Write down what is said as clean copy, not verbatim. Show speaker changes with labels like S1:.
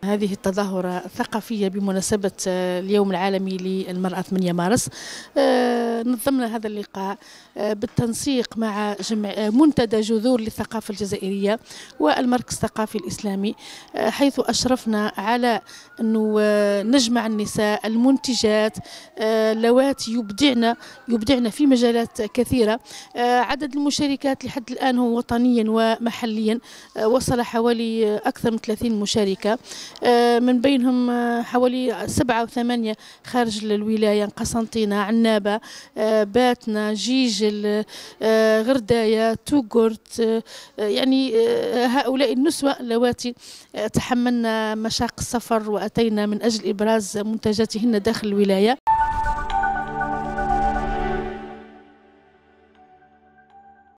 S1: هذه التظاهرة الثقافية بمناسبة اليوم العالمي للمرأة 8 مارس. نظمنا هذا اللقاء بالتنسيق مع منتدى جذور للثقافة الجزائرية والمركز الثقافي الإسلامي، حيث أشرفنا على أنه نجمع النساء المنتجات اللواتي يبدعن في مجالات كثيرة. عدد المشاركات لحد الآن هو وطنيا ومحليا وصل حوالي أكثر من 30 مشاركة، من بينهم حوالي 7 أو 8 خارج الولاية: قسنطينة، عنابة، باتنا، جيجل، غرداية، توغورت. يعني هؤلاء النسوة اللواتي تحملنا مشاق السفر وأتينا من أجل إبراز منتجاتهن داخل الولاية.